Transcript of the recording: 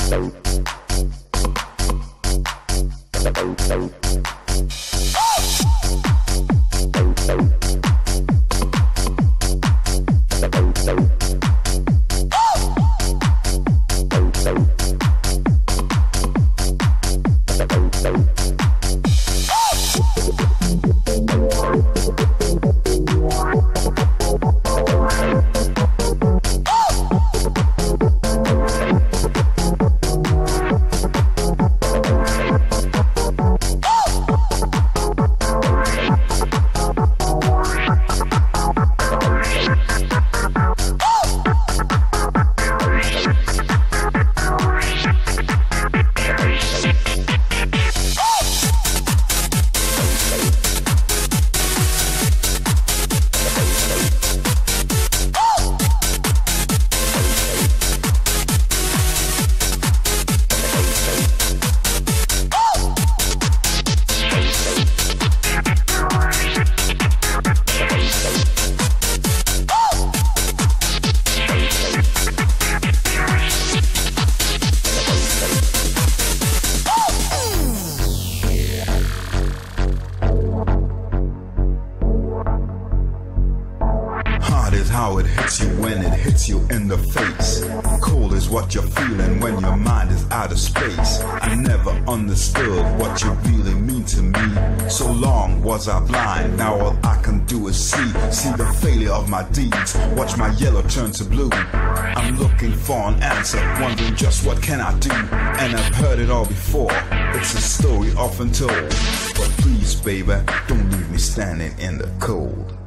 How it hits you when it hits you in the face. Cold is what you're feeling when your mind is out of space. I never understood what you really mean to me. So long was I blind, now all I can do is see the failure of my deeds, watch my yellow turn to blue. I'm looking for an answer, wondering just what can I do. And I've heard it all before, it's a story often told. But please baby, don't leave me standing in the cold.